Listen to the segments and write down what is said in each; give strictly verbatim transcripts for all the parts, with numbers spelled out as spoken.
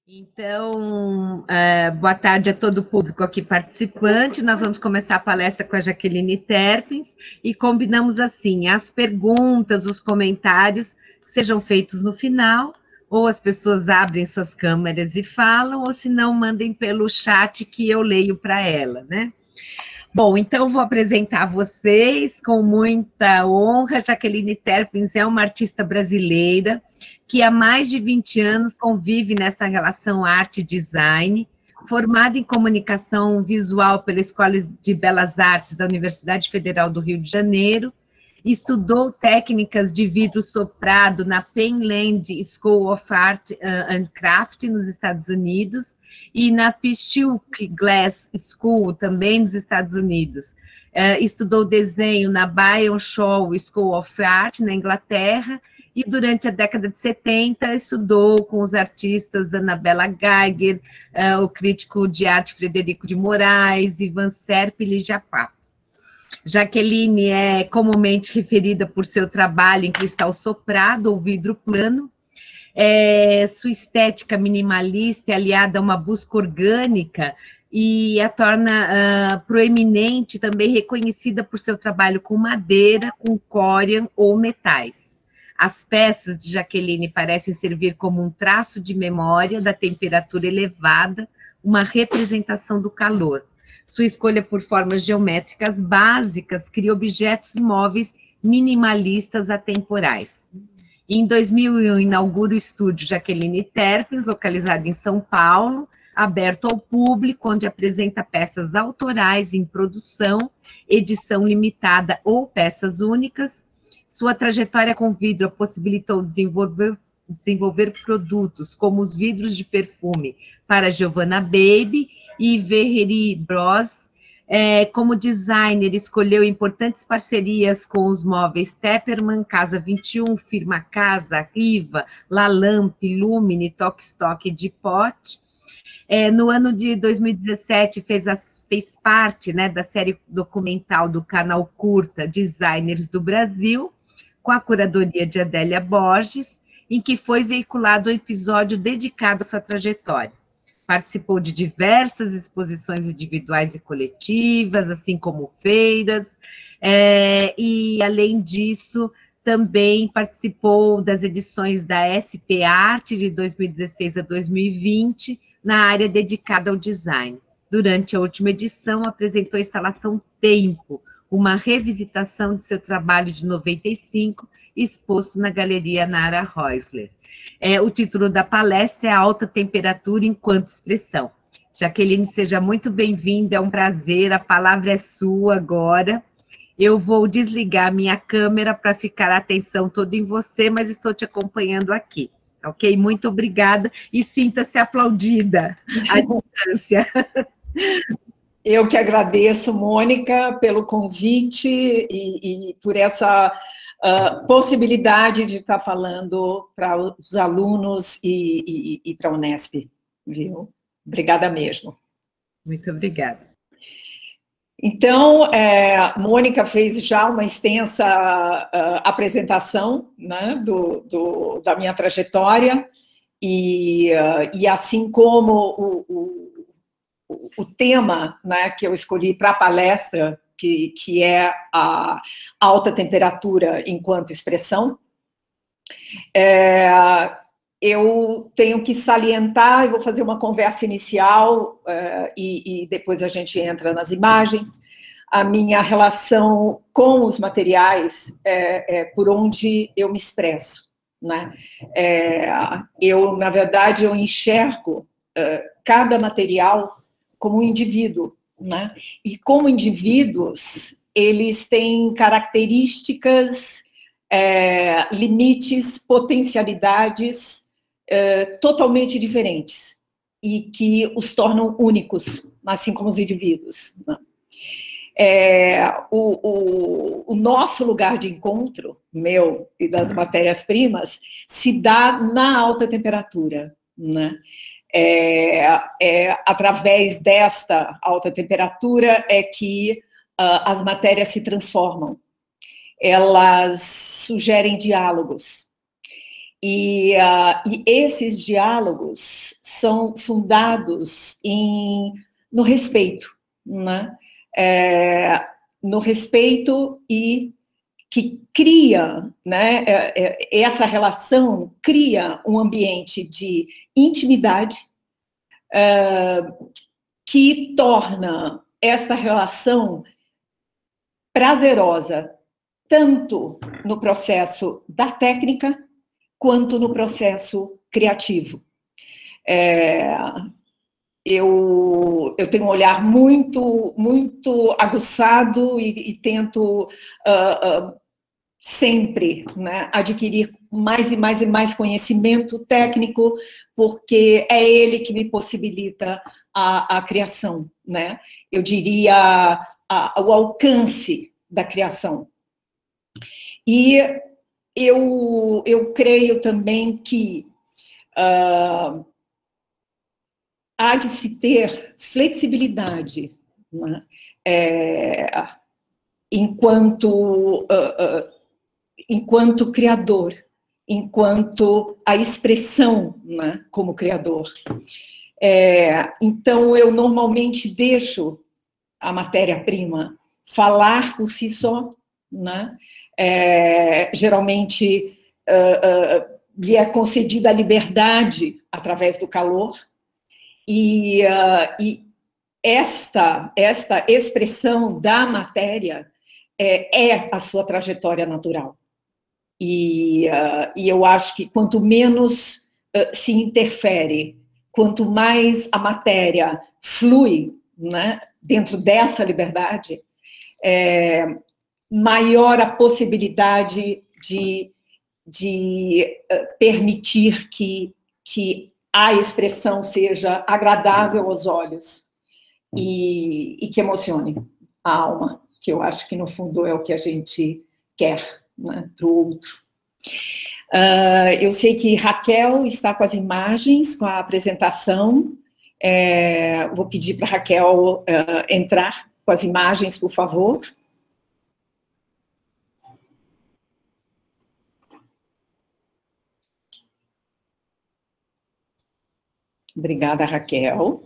Então, é, boa tarde a todo o público aqui participante. Nós vamos começar a palestra com a Jaqueline Terpins e combinamos assim, as perguntas, os comentários sejam feitos no final, ou as pessoas abrem suas câmeras e falam, ou se não, mandem pelo chat que eu leio para ela, né? Bom, então vou apresentar vocês com muita honra. Jaqueline Terpins é uma artista brasileira que há mais de vinte anos convive nessa relação arte-design, formada em comunicação visual pela Escola de Belas Artes da Universidade Federal do Rio de Janeiro, estudou técnicas de vidro soprado na Penland School of Art and Craft nos Estados Unidos e na Pishtuck Glass School, também nos Estados Unidos. Uh, estudou desenho na Byam Shaw School of Art, na Inglaterra, e durante a década de setenta estudou com os artistas Annabella Geiger, uh, o crítico de arte Frederico de Moraes, Ivan Serp e Lígia Papo. Jaqueline é comumente referida por seu trabalho em cristal soprado ou vidro plano. É, sua estética minimalista é aliada a uma busca orgânica e a torna uh, proeminente, também reconhecida por seu trabalho com madeira, com corian ou metais. As peças de Jaqueline parecem servir como um traço de memória da temperatura elevada, uma representação do calor. Sua escolha por formas geométricas básicas cria objetos móveis minimalistas atemporais. Em dois mil, eu inauguro o estúdio Jaqueline Terpins, localizado em São Paulo, aberto ao público, onde apresenta peças autorais em produção, edição limitada ou peças únicas. Sua trajetória com vidro possibilitou desenvolver, desenvolver produtos como os vidros de perfume para Giovanna Baby e Verrerie Bros. É, como designer, escolheu importantes parcerias com os móveis Tepperman, Casa vinte e um, Firma Casa, Riva, La Lampe, Lumine, Tok Stock e Depot. É, no ano de dois mil e dezessete, fez, as, fez parte, né, da série documental do canal Curta Designers do Brasil, com a curadoria de Adélia Borges, em que foi veiculado um episódio dedicado à sua trajetória. Participou de diversas exposições individuais e coletivas, assim como feiras, é, e, além disso, também participou das edições da S P Arte de dois mil e dezesseis a dois mil e vinte, na área dedicada ao design. Durante a última edição, apresentou a instalação Tempo, uma revisitação de seu trabalho de noventa e cinco, exposto na Galeria Nara Häusler. É, o título da palestra é Alta Temperatura enquanto Expressão. Jaqueline, seja muito bem-vinda, é um prazer, a palavra é sua agora. Eu vou desligar minha câmera para ficar a atenção toda em você, mas estou te acompanhando aqui, ok? Muito obrigada e sinta-se aplaudida à distância. Eu que agradeço, Mônica, pelo convite e, e por essa uh, possibilidade de estar falando para os alunos e, e, e para a Unesp, viu? Obrigada mesmo. Muito obrigada. Então, é, Mônica fez já uma extensa uh, apresentação, né, do, do, da minha trajetória, e, uh, e assim como o, o o tema, né, que eu escolhi para a palestra, que, que é a alta temperatura enquanto expressão, é, eu tenho que salientar, eu vou fazer uma conversa inicial é, e, e depois a gente entra nas imagens, a minha relação com os materiais é, é, por onde eu me expresso, né? É, eu, na verdade, eu enxergo é, cada material como um indivíduo, né? E como indivíduos, eles têm características, é, limites, potencialidades é, totalmente diferentes e que os tornam únicos, assim como os indivíduos, né? É, o, o, o nosso lugar de encontro, meu e das matérias-primas, se dá na alta temperatura, né? É, é, através desta alta temperatura é que uh, as matérias se transformam, elas sugerem diálogos. E, uh, e esses diálogos são fundados em, no respeito, né? É, no respeito e que cria, né, essa relação cria um ambiente de intimidade uh, que torna esta relação prazerosa, tanto no processo da técnica, quanto no processo criativo. É, eu, eu tenho um olhar muito, muito aguçado e, e tento uh, uh, sempre, né, adquirir mais e mais e mais conhecimento técnico, porque é ele que me possibilita a, a criação, né? Eu diria a, o alcance da criação. E eu, eu creio também que uh, há de se ter flexibilidade, né? É, enquanto, uh, uh, enquanto criador, enquanto a expressão, né, como criador. É, então, eu normalmente deixo a matéria-prima falar por si só, né? É, geralmente uh, uh, lhe é concedida a liberdade através do calor, e, uh, e esta, esta expressão da matéria é, é a sua trajetória natural. E, uh, e eu acho que quanto menos uh, se interfere, quanto mais a matéria flui, né, dentro dessa liberdade, é, maior a possibilidade de, de uh, permitir que, que a expressão seja agradável aos olhos e, e que emocione a alma, que eu acho que, no fundo, é o que a gente quer, né, para o outro. Uh, eu sei que Raquel está com as imagens, com a apresentação. É, vou pedir para a Raquel uh, entrar com as imagens, por favor. Obrigada, Raquel.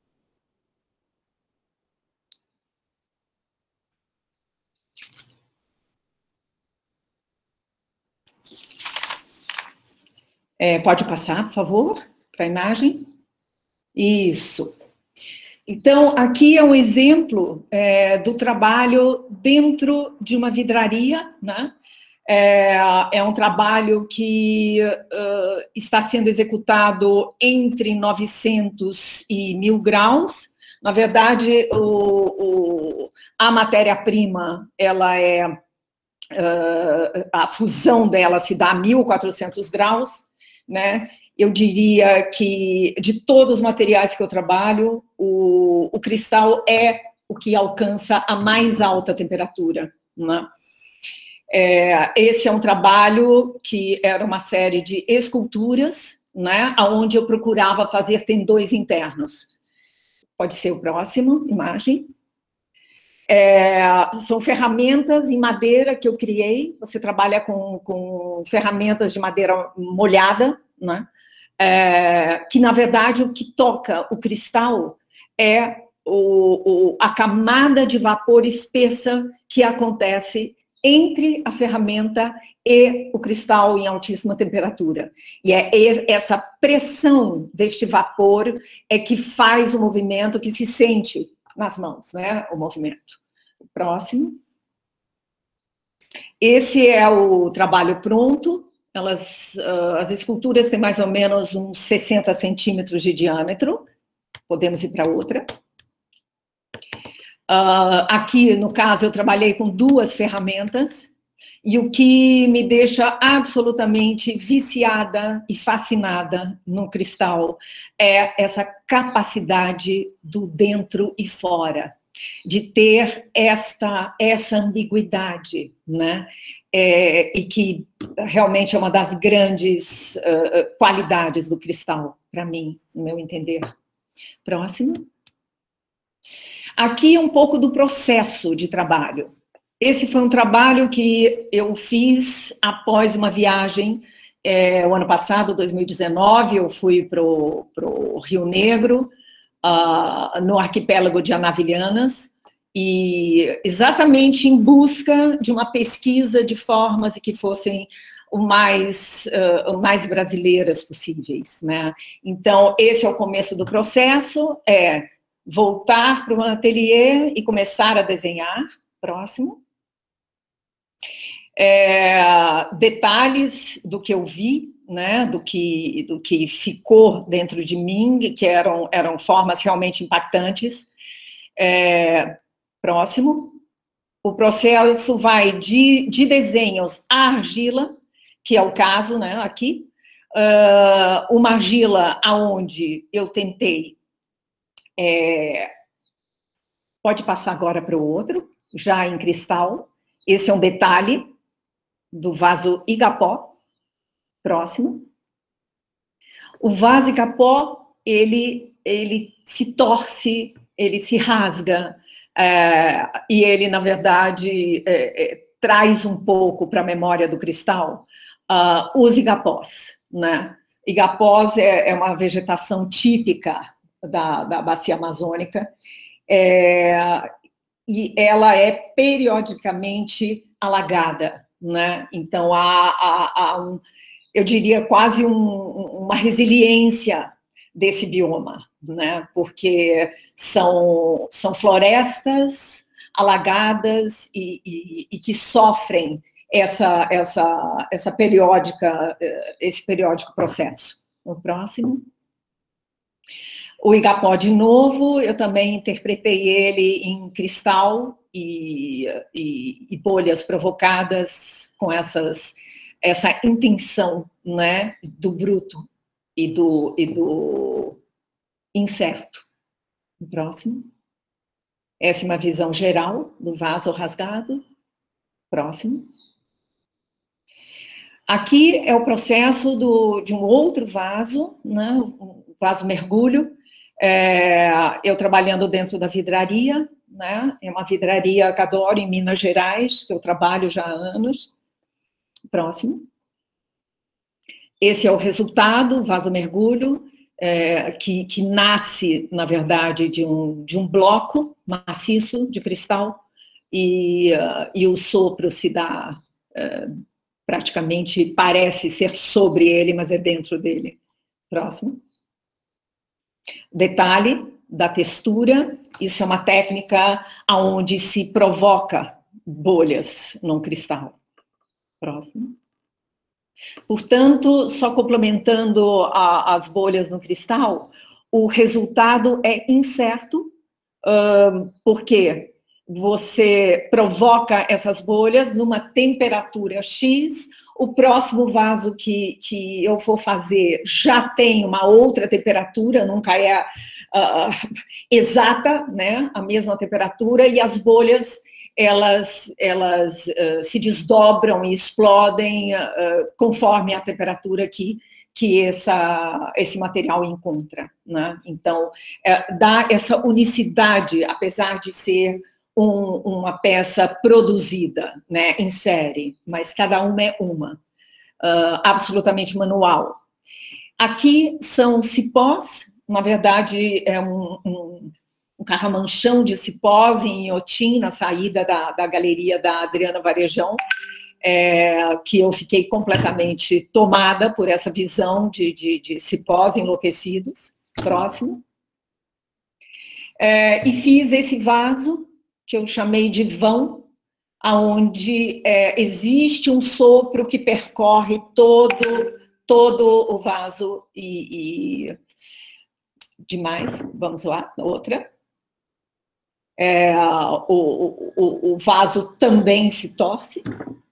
É, pode passar, por favor, para a imagem. Isso. Então, aqui é um exemplo é, do trabalho dentro de uma vidraria, né? É, é um trabalho que uh, está sendo executado entre novecentos e mil graus. Na verdade, o, o, a matéria-prima, ela é, uh, a fusão dela se dá a mil e quatrocentos graus, né? Eu diria que, de todos os materiais que eu trabalho, o, o cristal é o que alcança a mais alta temperatura, né? É, esse é um trabalho que era uma série de esculturas, né, onde eu procurava fazer tendões internos. Pode ser o próximo, imagem. É, são ferramentas em madeira que eu criei. Você trabalha com, com ferramentas de madeira molhada, né? É, que, na verdade, o que toca o cristal é o, o, a camada de vapor espessa que acontece entre a ferramenta e o cristal em altíssima temperatura. E é essa pressão deste vapor é que faz o movimento, que se sente nas mãos, né? O movimento. O próximo. Esse é o trabalho pronto. Elas, uh, as esculturas têm mais ou menos uns sessenta centímetros de diâmetro. Podemos ir para outra. Uh, aqui, no caso, eu trabalhei com duas ferramentas, e o que me deixa absolutamente viciada e fascinada no cristal é essa capacidade do dentro e fora, de ter esta, essa ambiguidade, né? É, e que realmente é uma das grandes uh, qualidades do cristal, para mim, no meu entender. Próximo. Aqui um pouco do processo de trabalho. Esse foi um trabalho que eu fiz após uma viagem É, o ano passado, dois mil e dezenove, eu fui para o Rio Negro, uh, no arquipélago de Anavilhanas, e exatamente em busca de uma pesquisa de formas que fossem o mais, uh, o mais brasileiras possíveis, né? Então, esse é o começo do processo, é voltar para o ateliê e começar a desenhar. Próximo. É, detalhes do que eu vi, né, do que, do que ficou dentro de mim, que eram, eram formas realmente impactantes. É, próximo. O processo vai de, de desenhos à argila, que é o caso, né, aqui. Uh, uma argila onde eu tentei... É, pode passar agora para o outro, já em cristal. Esse é um detalhe do vaso Igapó. Próximo. O vaso Igapó, ele, ele se torce, ele se rasga, é, e ele, na verdade, é, é, traz um pouco para a memória do cristal uh, os igapós, né? Igapós é, é uma vegetação típica da, da bacia amazônica, é, e ela é periodicamente alagada, né? Então, há, há, há um, eu diria, quase um, uma resiliência desse bioma, né? Porque são, são florestas alagadas e, e, e que sofrem essa, essa, essa periódica, esse periódico processo. O próximo. O Igapó, de novo, eu também interpretei ele em cristal e, e, e bolhas provocadas com essas, essa intenção, né, do bruto e do, e do incerto. O próximo. Essa é uma visão geral do vaso rasgado. Próximo. Aqui é o processo do, de um outro vaso, né, um vaso mergulho. É, eu trabalhando dentro da vidraria, né? É uma vidraria que adoro em Minas Gerais, que eu trabalho já há anos. Próximo. Esse é o resultado, vaso mergulho, é, que, que nasce, na verdade, de um, de um bloco maciço de cristal, e, uh, e o sopro se dá, uh, praticamente parece ser sobre ele, mas é dentro dele. Próximo. Detalhe da textura, isso é uma técnica onde se provoca bolhas num cristal. Próximo. Portanto, só complementando a, as bolhas no cristal, o resultado é incerto, uh, porque você provoca essas bolhas numa temperatura X, o próximo vaso que, que eu for fazer já tem uma outra temperatura, nunca é uh, exata, né, a mesma temperatura, e as bolhas, elas, elas uh, se desdobram e explodem uh, conforme a temperatura que, que essa, esse material encontra, né? Então, uh, dá essa unicidade, apesar de ser Um, uma peça produzida, né, em série, mas cada uma é uma, uh, absolutamente manual. Aqui são cipós, na verdade é um, um, um carramanchão de cipós em Inhotim, na saída da, da galeria da Adriana Varejão, é, que eu fiquei completamente tomada por essa visão de, de, de cipós enlouquecidos. Próximo. É, e fiz esse vaso, que eu chamei de vão, onde é, existe um sopro que percorre todo, todo o vaso e, e... demais, vamos lá, outra. É, o, o, o vaso também se torce.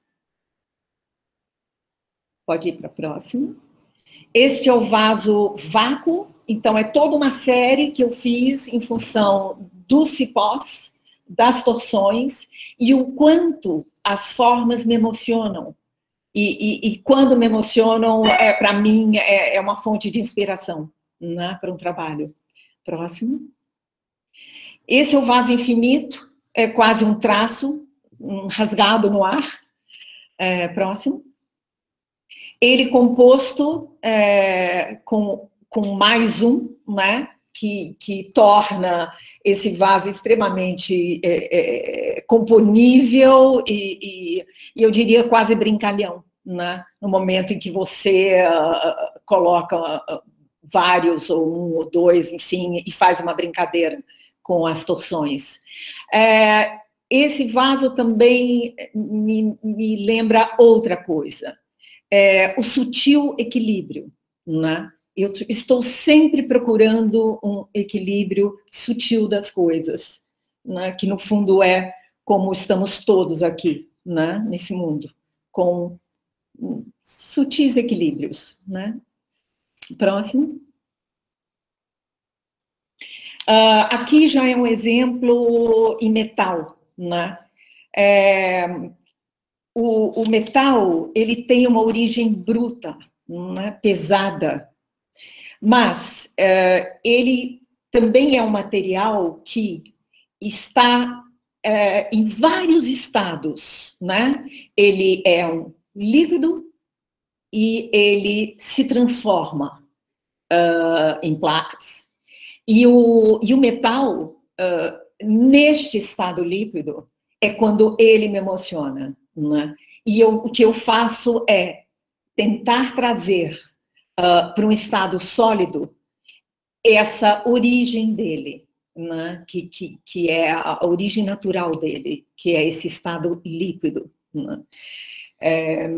Pode ir para a próxima. Este é o vaso vácuo, então é toda uma série que eu fiz em função dos cipós, das torções, e o quanto as formas me emocionam. E, e, e quando me emocionam, é, para mim, é, é uma fonte de inspiração, né, para um trabalho. Próximo. Esse é o vaso infinito, é quase um traço, um rasgado no ar. É, próximo. Ele composto é, com, com mais um, né? Que, que torna esse vaso extremamente é, é, componível e, e, e eu diria quase brincalhão, né? No momento em que você uh, coloca uh, vários, ou um, ou dois, enfim, e faz uma brincadeira com as torções. É, esse vaso também me, me lembra outra coisa, é, o sutil equilíbrio, né? Eu estou sempre procurando um equilíbrio sutil das coisas, né? Que no fundo é como estamos todos aqui, né? Nesse mundo, com sutis equilíbrios, né? Próximo. Uh, aqui já é um exemplo em metal, né? É, o, o metal, ele tem uma origem bruta, né? Pesada, mas uh, ele também é um material que está uh, em vários estados, né? Ele é um líquido e ele se transforma uh, em placas. E o, e o metal, uh, neste estado líquido, é quando ele me emociona, né? E eu, o que eu faço é tentar trazer Uh, para um estado sólido, essa origem dele, né? que, que, que é a origem natural dele, que é esse estado líquido. Né? É,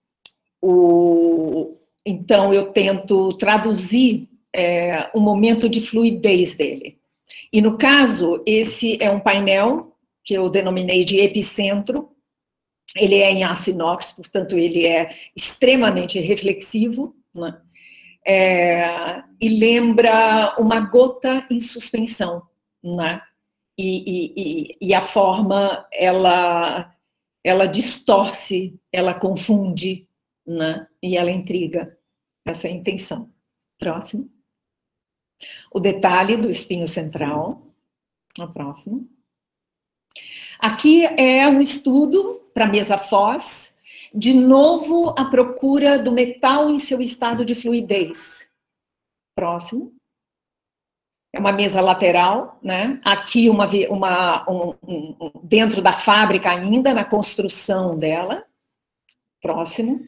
o, então, eu tento traduzir é, o momento de fluidez dele. E, no caso, esse é um painel que eu denominei de epicentro. Ele é em aço inox, portanto, ele é extremamente reflexivo, né? É, e lembra uma gota em suspensão, né? E, e, e, e a forma, ela, ela distorce, ela confunde, né? E ela intriga. Essa é a intenção. Próximo. O detalhe do espinho central. A próxima. Aqui é um estudo para mesa Foz. De novo, a procura do metal em seu estado de fluidez. Próximo. É uma mesa lateral, né? Aqui, uma, uma, um, um, dentro da fábrica ainda, na construção dela. Próximo.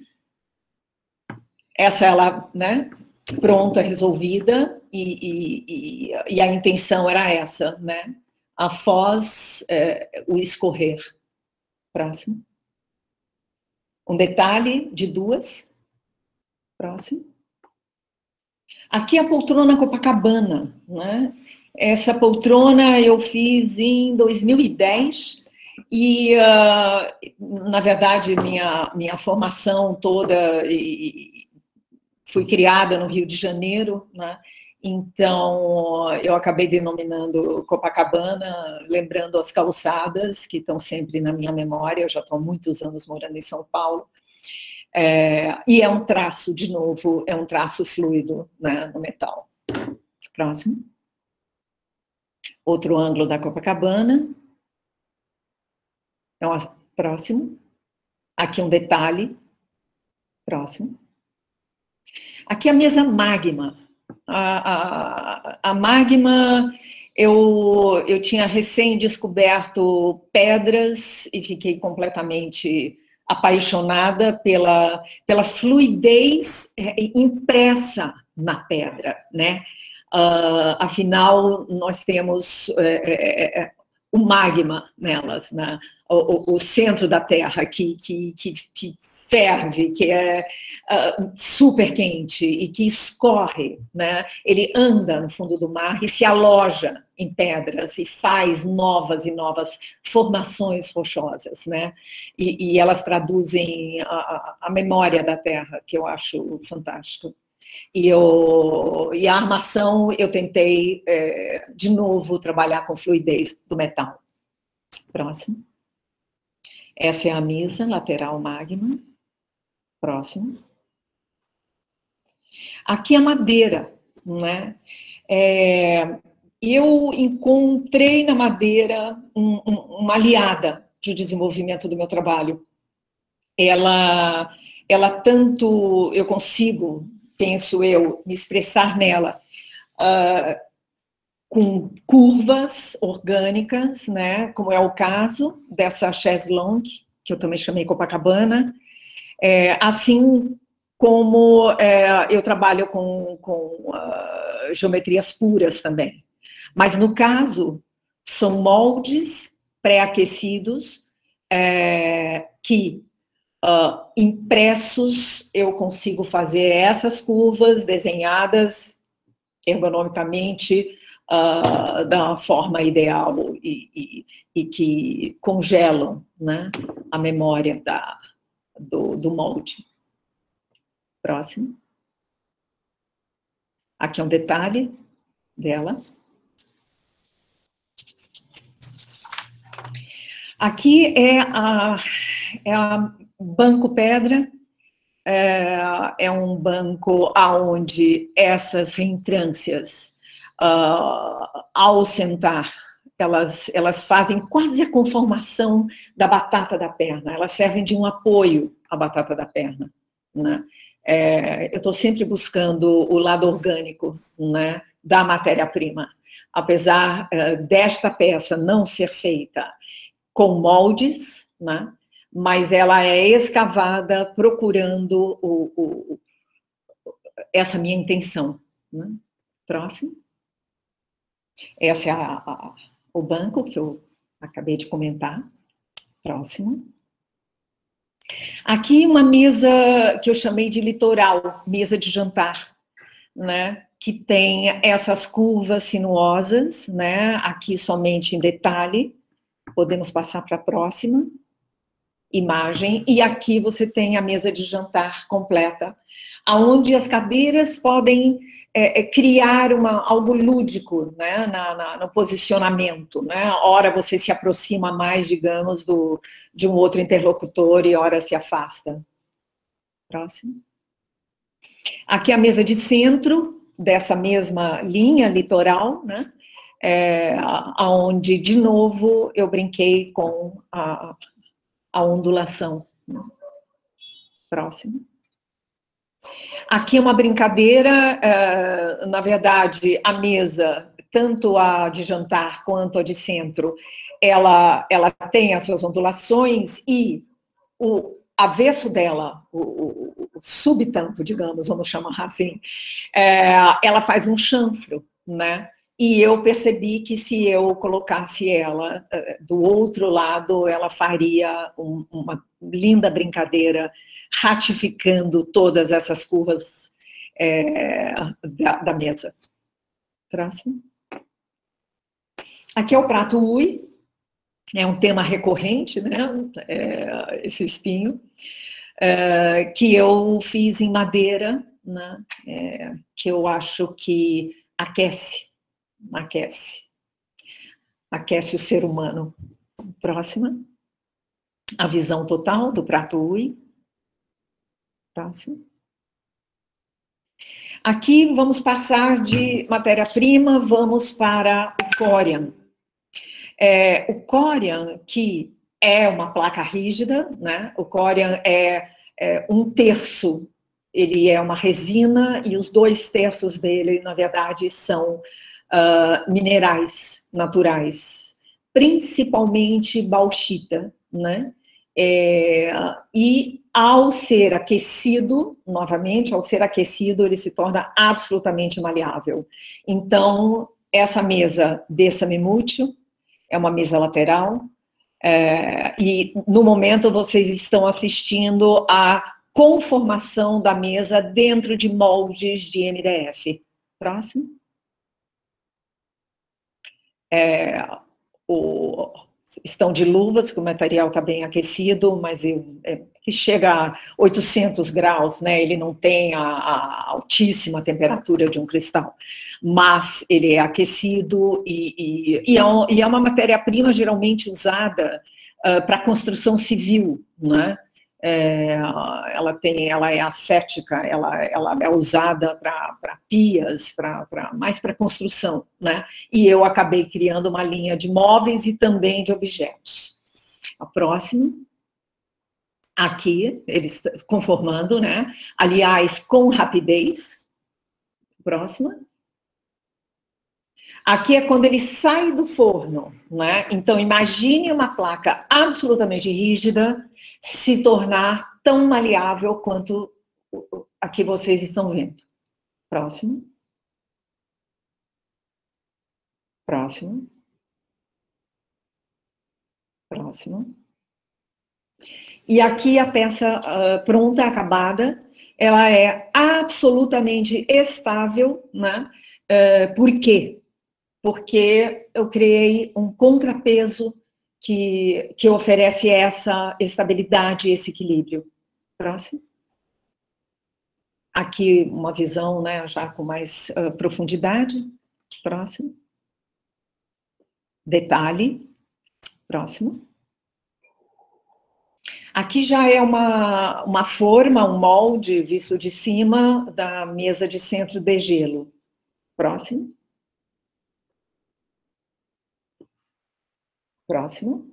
Essa ela, né? Pronta, resolvida, e, e, e, e a intenção era essa, né? A Foz, é, o escorrer. Próximo. Um detalhe de duas. Próximo. Aqui a poltrona Copacabana, né? Essa poltrona eu fiz em dois mil e dez e, uh, na verdade, minha, minha formação toda e, fui criada no Rio de Janeiro, né? Então eu acabei denominando Copacabana, lembrando as calçadas que estão sempre na minha memória. Eu já estou há muitos anos morando em São Paulo. É, e é um traço, de novo, é um traço fluido, né, no metal. Próximo. Outro ângulo da Copacabana. Então, próximo. Aqui um detalhe. Próximo. Aqui a mesa Magma. A, a, a Magma, eu, eu tinha recém-descoberto pedras e fiquei completamente apaixonada pela, pela fluidez impressa na pedra, né? Uh, afinal, nós temos é, é, o magma nelas, né? o, o, o centro da Terra que, que, que, que ferve, que é uh, super quente e que escorre, né? Ele anda no fundo do mar e se aloja em pedras e faz novas e novas formações rochosas, né? E, e elas traduzem a, a memória da Terra, que eu acho fantástico. E, eu, e a armação, eu tentei, é, de novo, trabalhar com fluidez do metal. Próximo. Essa é a mesa lateral Magma. Próximo. Aqui a madeira, né? É, eu encontrei na madeira um, um, uma aliada de desenvolvimento do meu trabalho. Ela, ela tanto, eu consigo, penso eu, me expressar nela uh, com curvas orgânicas, né, como é o caso dessa chaise longue, que eu também chamei Copacabana, é, assim como é, eu trabalho com, com uh, geometrias puras também. Mas, no caso, são moldes pré-aquecidos é, que, uh, impressos, eu consigo fazer essas curvas desenhadas ergonomicamente uh, da forma ideal e, e, e que congelam, né, a memória da, do, do molde. Próximo. Aqui é um detalhe dela. Aqui é a, é a Banco Pedra, é, é um banco onde essas reentrâncias, uh, ao sentar, elas, elas fazem quase a conformação da batata da perna, elas servem de um apoio à batata da perna, né? É, eu estou sempre buscando o lado orgânico, né, da matéria-prima. Apesar uh, desta peça não ser feita com moldes, né, mas ela é escavada procurando o, o, essa minha intenção. Né? Próximo. Esse é a, a, o banco que eu acabei de comentar. Próximo. Aqui uma mesa que eu chamei de litoral, mesa de jantar, né? Que tem essas curvas sinuosas, né? Aqui somente em detalhe. Podemos passar para a próxima imagem. E aqui você tem a mesa de jantar completa, onde as cadeiras podem é, criar uma, algo lúdico, né? na, na, no posicionamento. Né? Ora você se aproxima mais, digamos, do, de um outro interlocutor e ora se afasta. Próximo. Aqui a mesa de centro dessa mesma linha litoral, né? É, onde, de novo, eu brinquei com a, a ondulação. Próximo. Aqui é uma brincadeira, é, na verdade, a mesa, tanto a de jantar quanto a de centro, ela, ela tem essas ondulações e o avesso dela, o, o, o subtanto, digamos, vamos chamar assim, é, ela faz um chanfro, né? E eu percebi que se eu colocasse ela do outro lado, ela faria um, uma linda brincadeira, ratificando todas essas curvas é, da, da mesa. Próximo. Aqui é o prato Ui, é um tema recorrente, né? É, esse espinho, é, que eu fiz em madeira, né? É, que eu acho que aquece. Aquece. Aquece o ser humano. Próxima. A visão total do prato Ui. Próximo. Aqui vamos passar de matéria-prima, vamos para o Corian. É, o Corian, que é uma placa rígida, né? O Corian é, é um terço, ele é uma resina, e os dois terços dele, na verdade, são Uh, minerais naturais, principalmente bauxita, né? É, e ao ser aquecido, novamente, ao ser aquecido, ele se torna absolutamente maleável. Então, essa mesa Bessame Mútil é uma mesa lateral, é, e no momento vocês estão assistindo à conformação da mesa dentro de moldes de M D F. Próximo. É, o, estão de luvas, que o material está bem aquecido, mas ele, é, que chega a oitocentos graus, né? Ele não tem a, a altíssima temperatura de um cristal, mas ele é aquecido e, e, e, é, um, e é uma matéria-prima geralmente usada uh, para construção civil, né? É, ela, tem, ela é ascética, ela, ela é usada para pias, pra, pra, mais para construção, né? E eu acabei criando uma linha de móveis e também de objetos. A próxima. aqui, eles conformando, né? Aliás, com rapidez. Próxima. Aqui é quando ele sai do forno, né? Então, imagine uma placa absolutamente rígida se tornar tão maleável quanto a que vocês estão vendo. Próximo. Próximo. Próximo. E aqui a peça uh, pronta, acabada, ela é absolutamente estável, né? Uh, por quê? Porque eu criei um contrapeso que, que oferece essa estabilidade e esse equilíbrio. Próximo. Aqui uma visão, né, já com mais uh, profundidade. Próximo. Detalhe. Próximo. Aqui já é uma, uma forma, um molde visto de cima da mesa de centro de gelo. Próximo. Próximo.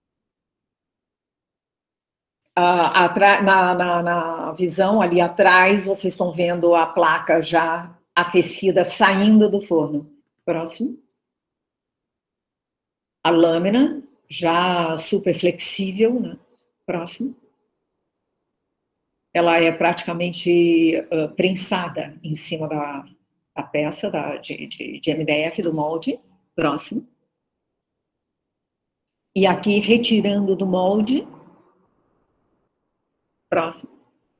Ah, atra- na, na, na visão ali atrás, vocês estão vendo a placa já aquecida saindo do forno. Próximo. A lâmina já super flexível, né? Próximo. Ela é praticamente uh, prensada em cima da, da peça da, de, de, de M D F, do molde. Próximo. E aqui, retirando do molde. Próximo.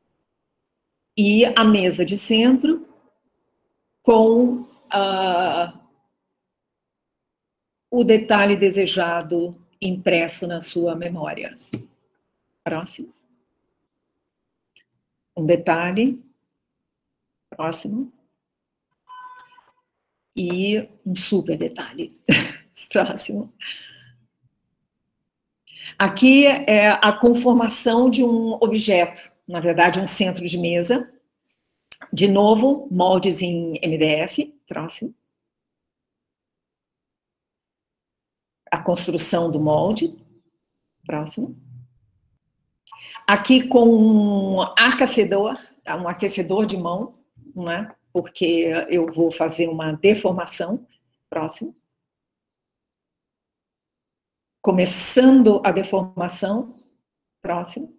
E a mesa de centro com uh, o detalhe desejado impresso na sua memória. Próximo. Um detalhe. Próximo. E um super detalhe. Próximo. Aqui é a conformação de um objeto, na verdade, um centro de mesa. De novo, moldes em M D F. Próximo. A construção do molde. Próximo. Aqui com um aquecedor, um aquecedor de mão, né? Porque eu vou fazer uma deformação. Próximo. Começando a deformação. Próximo.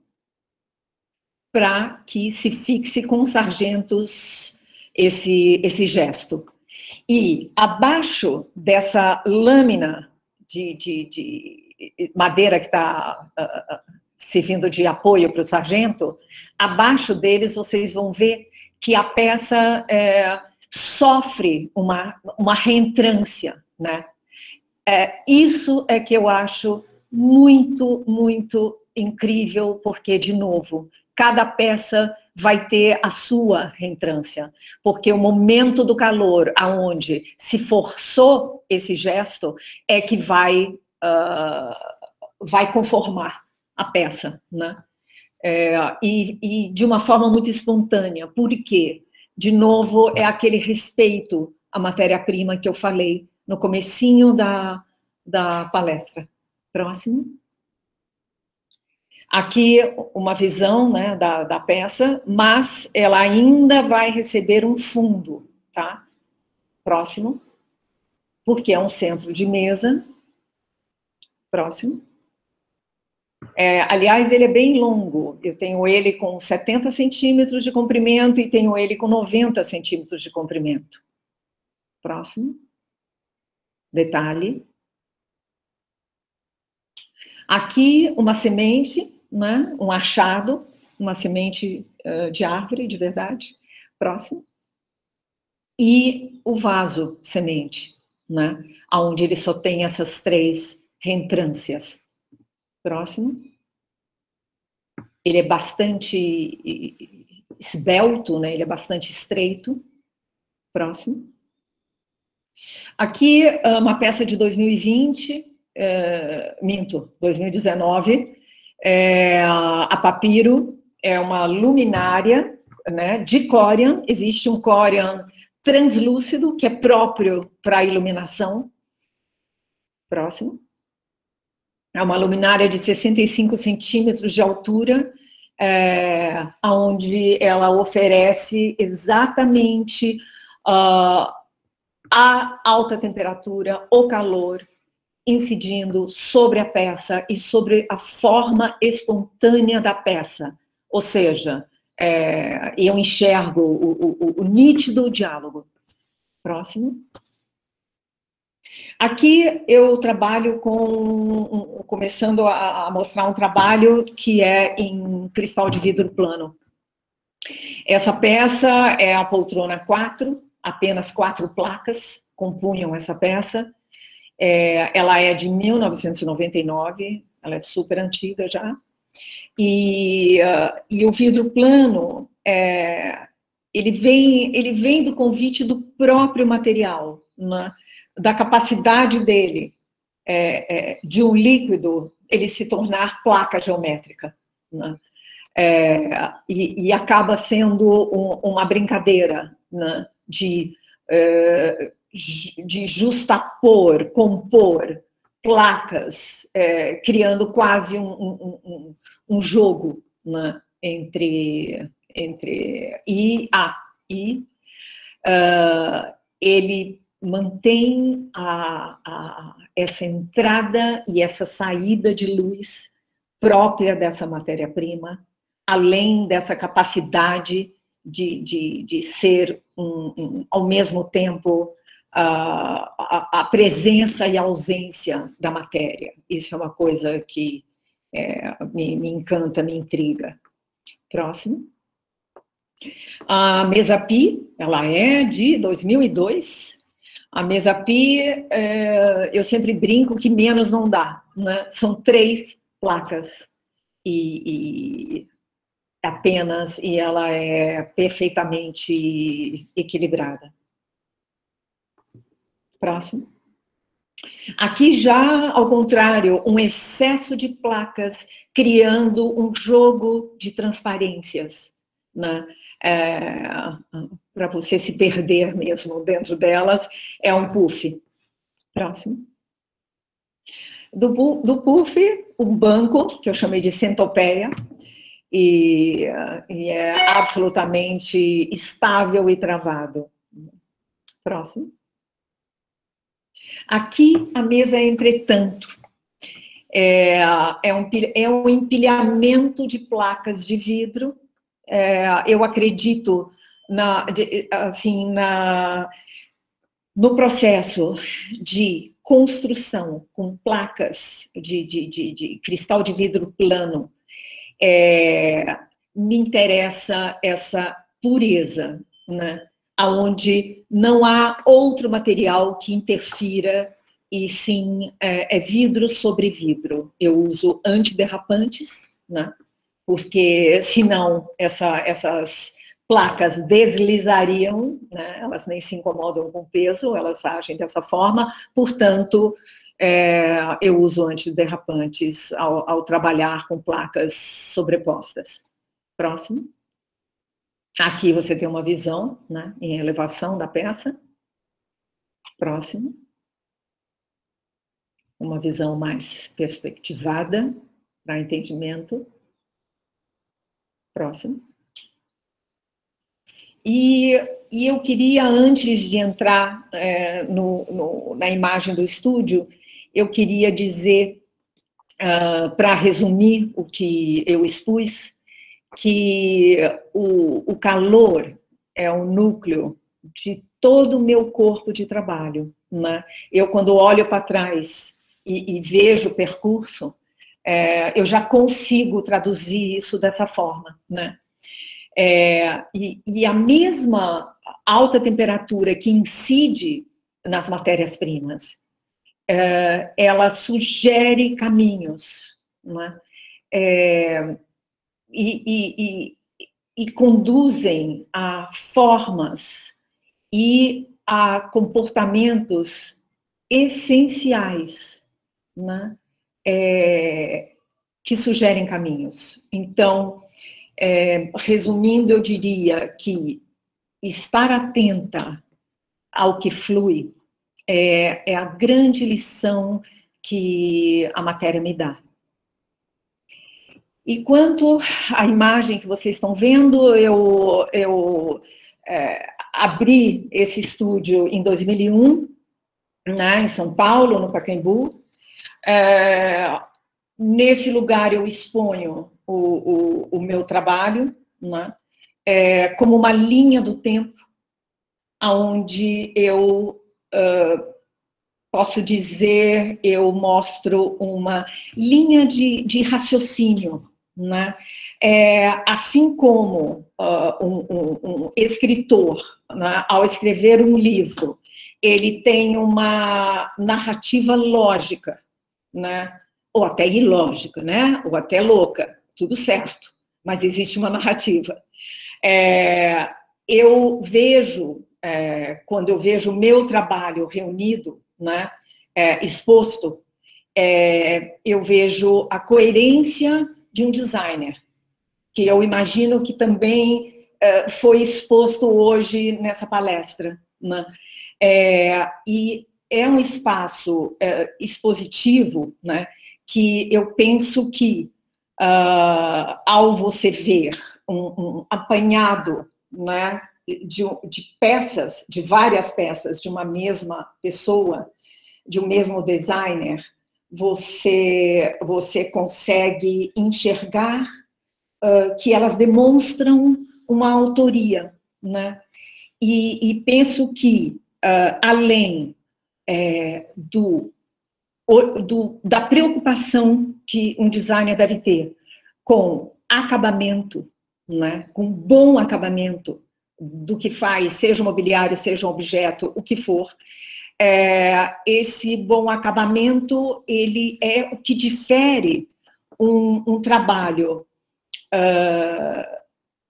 Para que se fixe com os sargentos esse, esse gesto. E abaixo dessa lâmina de, de, de madeira que está uh, uh, servindo de apoio para o sargento, abaixo deles vocês vão ver que a peça é, sofre uma, uma reentrância, né? É, isso é que eu acho muito, muito incrível, porque, de novo, cada peça vai ter a sua reentrância, porque o momento do calor, aonde se forçou esse gesto, é que vai, uh, vai conformar a peça, né? É, e, e de uma forma muito espontânea. Por quê? De novo, é aquele respeito à matéria-prima que eu falei no comecinho da, da palestra. Próximo. Aqui uma visão, né, da, da peça, mas ela ainda vai receber um fundo, tá? Próximo. Porque é um centro de mesa. Próximo. É, aliás, ele é bem longo. Eu tenho ele com setenta centímetros de comprimento e tenho ele com noventa centímetros de comprimento. Próximo. Detalhe. Aqui uma semente, né? Um achado, uma semente uh, de árvore, de verdade. Próximo. E o vaso semente, né? Onde ele só tem essas três reentrâncias. Próximo. Ele é bastante esbelto, né? Ele é bastante estreito. Próximo. Aqui, uma peça de dois mil e vinte, é, minto, dois mil e dezenove, é, a Papiro é uma luminária, né, de Corian. Existe um Corian translúcido, que é próprio para iluminação. Próximo. É uma luminária de sessenta e cinco centímetros de altura é, onde ela oferece exatamente uh, a alta temperatura, o calor, incidindo sobre a peça e sobre a forma espontânea da peça. Ou seja, é, eu enxergo o, o, o nítido diálogo. Próximo. Aqui eu trabalho com, começando a, a mostrar um trabalho que é em cristal de vidro plano. Essa peça é a poltrona quatro, apenas quatro placas compunham essa peça. É, ela é de mil novecentos e noventa e nove, ela é super antiga já. E, uh, e o vidro plano, é, ele, vem, ele vem do convite do próprio material, né? Da capacidade dele, é, é, de um líquido, ele se tornar placa geométrica, né? É, e, e acaba sendo um, uma brincadeira, né? de, é, de justapor, compor placas, é, criando quase um, um, um, um jogo, né? entre, entre I A. E uh, ele mantém a, a, essa entrada e essa saída de luz própria dessa matéria-prima, além dessa capacidade de, de, de ser, um, um, ao mesmo tempo, a, a, a presença e a ausência da matéria. Isso é uma coisa que é, me, me encanta, me intriga. Próximo. A mesa Pi, ela é de dois mil e dois. A mesa Pi, é, eu sempre brinco que menos não dá, né? São três placas e, e apenas, e ela é perfeitamente equilibrada. Próximo. Aqui já, ao contrário, um excesso de placas criando um jogo de transparências, né? É, para você se perder mesmo dentro delas, é um puff. Próximo. Do, do puff, um banco, que eu chamei de centopeia, e, e é absolutamente estável e travado. Próximo. Aqui, a mesa é entretanto. É, é, um, é um empilhamento de placas de vidro. É, eu acredito na, assim, na, no processo de construção com placas de, de, de, de cristal de vidro plano. É, me interessa essa pureza, né? Onde não há outro material que interfira, e sim é, é vidro sobre vidro. Eu uso antiderrapantes, né? Porque senão essa, essas placas deslizariam, né? Elas nem se incomodam com peso, elas agem dessa forma, portanto, é, eu uso antiderrapantes ao, ao trabalhar com placas sobrepostas. Próximo. Aqui você tem uma visão, né, em elevação da peça. Próximo. Uma visão mais perspectivada para entendimento. Próximo. E, e eu queria, antes de entrar é, no, no, na imagem do estúdio, eu queria dizer, uh, para resumir o que eu expus, que o, o calor é o núcleo de todo o meu corpo de trabalho, né? Eu, quando olho para trás e, e vejo o percurso, é, eu já consigo traduzir isso dessa forma, né? É, e, e a mesma alta temperatura que incide nas matérias-primas, é, ela sugere caminhos, né? É, e, e, e, e conduzem a formas e a comportamentos essenciais, né? É, que sugerem caminhos. Então, é, resumindo, eu diria que estar atenta ao que flui é, é a grande lição que a matéria me dá. E quanto à imagem que vocês estão vendo, eu, eu é, abri esse estúdio em dois mil e um, né, em São Paulo, no Pacaembu. É, nesse lugar eu exponho o, o, o meu trabalho, né, é, como uma linha do tempo, onde eu uh, posso dizer, eu mostro uma linha de, de raciocínio, né? É, assim como uh, um, um, um escritor, né, ao escrever um livro, ele tem uma narrativa lógica, né? Ou até ilógica, né? Ou até louca, tudo certo, mas existe uma narrativa. É, eu vejo, é, quando eu vejo o meu trabalho reunido, né, é, exposto, é, eu vejo a coerência de um designer, que eu imagino que também é, foi exposto hoje nessa palestra, né? É, e é um espaço é, expositivo, né, que eu penso que, uh, ao você ver um, um apanhado, né, de, de peças, de várias peças, de uma mesma pessoa, de um mesmo designer, você, você consegue enxergar uh, que elas demonstram uma autoria, né? E, e penso que, uh, além é, do, do, da preocupação que um designer deve ter com acabamento, né, com bom acabamento do que faz, seja um mobiliário, seja um objeto, o que for, é, esse bom acabamento, ele é o que difere um, um trabalho, uh,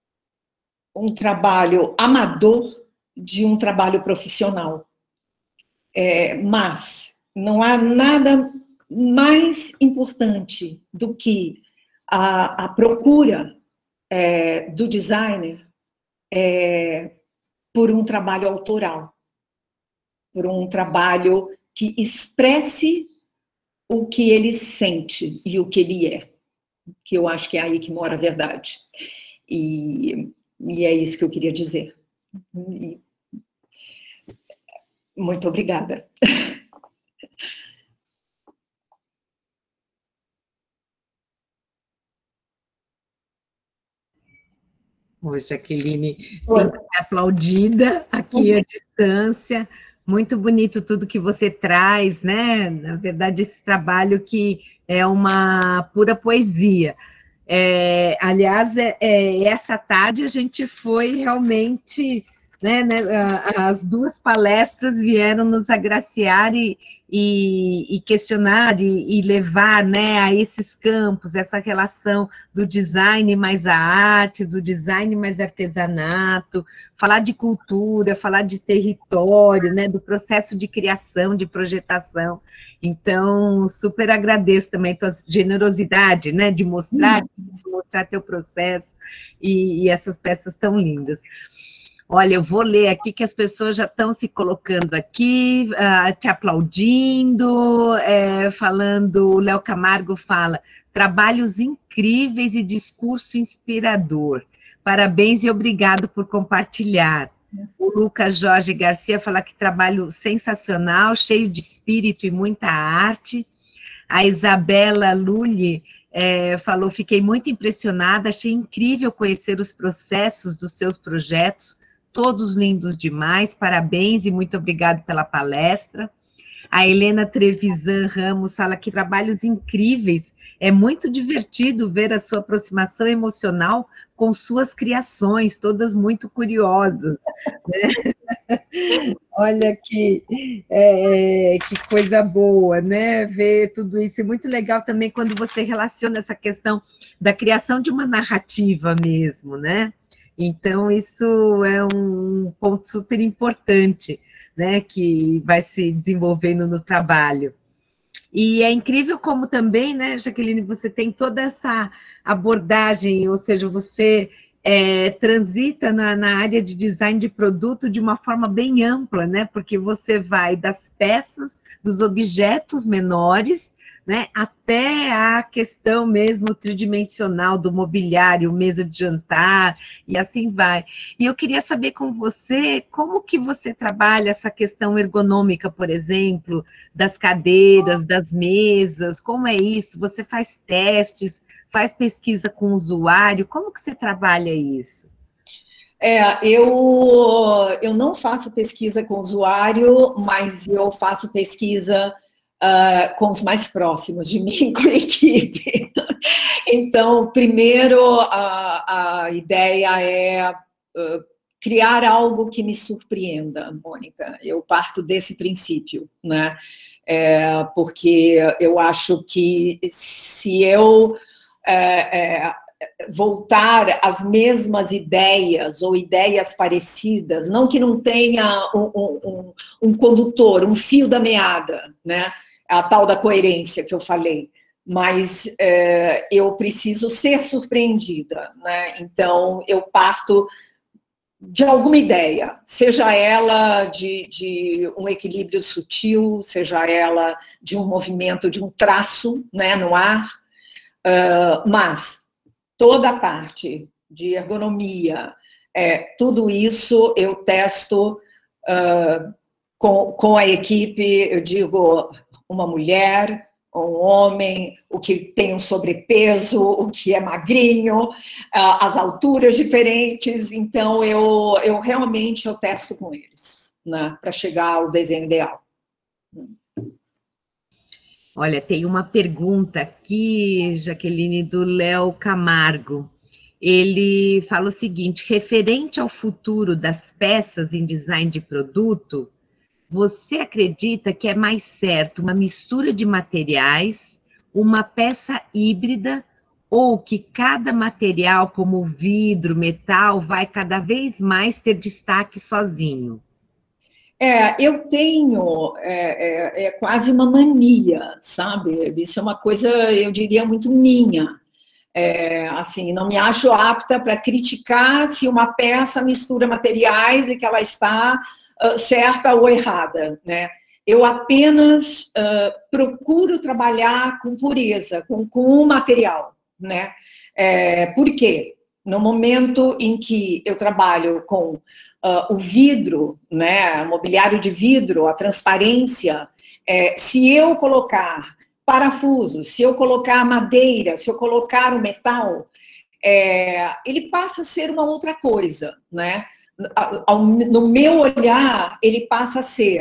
um trabalho amador de um trabalho profissional. É, mas não há nada mais importante do que a, a procura é, do designer é, por um trabalho autoral, por um trabalho que expresse o que ele sente e o que ele é, que eu acho que é aí que mora a verdade. E, e é isso que eu queria dizer. E, muito obrigada. Ô, Jaqueline, sempre aplaudida aqui à distância. Muito bonito tudo que você traz, né? Na verdade, esse trabalho que é uma pura poesia. É, aliás, é, é, essa tarde a gente foi realmente, né, né, as duas palestras vieram nos agraciar e, e, e questionar e, e levar, né, a esses campos, essa relação do design mais a arte, do design mais artesanato, falar de cultura, falar de território, né, do processo de criação, de projetação. Então, super agradeço também a tua generosidade, né, de mostrar, de mostrar teu processo e, e essas peças tão lindas. Olha, eu vou ler aqui que as pessoas já estão se colocando aqui, uh, te aplaudindo, é, falando, o Léo Camargo fala, trabalhos incríveis e discurso inspirador. Parabéns e obrigado por compartilhar. O Lucas Jorge Garcia fala que trabalho sensacional, cheio de espírito e muita arte. A Isabela Lully é, falou, fiquei muito impressionada, achei incrível conhecer os processos dos seus projetos, todos lindos demais, parabéns e muito obrigado pela palestra. A Helena Trevisan Ramos fala que trabalhos incríveis, é muito divertido ver a sua aproximação emocional com suas criações, todas muito curiosas, né? Olha que, é, que coisa boa, né? Ver tudo isso. É muito legal também quando você relaciona essa questão da criação de uma narrativa mesmo, né? Então, isso é um ponto super importante, né? Que vai se desenvolvendo no trabalho. E é incrível como também, né, Jaqueline, você tem toda essa abordagem, ou seja, você é, transita na, na área de design de produto de uma forma bem ampla, né, porque você vai das peças, dos objetos menores, né, até a questão mesmo tridimensional do mobiliário, mesa de jantar, e assim vai. E eu queria saber com você, como que você trabalha essa questão ergonômica, por exemplo, das cadeiras, das mesas, como é isso? Você faz testes, faz pesquisa com o usuário, como que você trabalha isso? É, eu, eu não faço pesquisa com o usuário, mas eu faço pesquisa uh, com os mais próximos de mim, com a equipe. Então, primeiro, a, a ideia é uh, criar algo que me surpreenda, Mônica. Eu parto desse princípio, né? É, porque eu acho que se eu é, é, voltar às mesmas ideias ou ideias parecidas, não que não tenha um, um, um condutor, um fio da meada, né? A tal da coerência que eu falei, mas é, eu preciso ser surpreendida, né? Então eu parto de alguma ideia, seja ela de, de um equilíbrio sutil, seja ela de um movimento, de um traço, né, no ar, uh, mas toda a parte de ergonomia, é, tudo isso eu testo uh, com, com a equipe, eu digo, uma mulher, um homem, o que tem um sobrepeso, o que é magrinho, uh, as alturas diferentes, então eu, eu realmente eu testo com eles, né, para chegar ao desenho ideal. Olha, tem uma pergunta aqui, Jaqueline, do Léo Camargo. Ele fala o seguinte: referente ao futuro das peças em design de produto, você acredita que é mais certo uma mistura de materiais, uma peça híbrida, ou que cada material, como vidro, metal, vai cada vez mais ter destaque sozinho? É, eu tenho é, é, é quase uma mania, sabe? Isso é uma coisa, eu diria, muito minha. É, assim, não me acho apta para criticar se uma peça mistura materiais e que ela está uh, certa ou errada, né? Eu apenas uh, procuro trabalhar com pureza, com, com o material, né? É, por quê? No momento em que eu trabalho com Uh, o vidro, né, mobiliário de vidro, a transparência, é, se eu colocar parafusos, se eu colocar madeira, se eu colocar o metal, é, ele passa a ser uma outra coisa, né? Ao, no meu olhar, ele passa a ser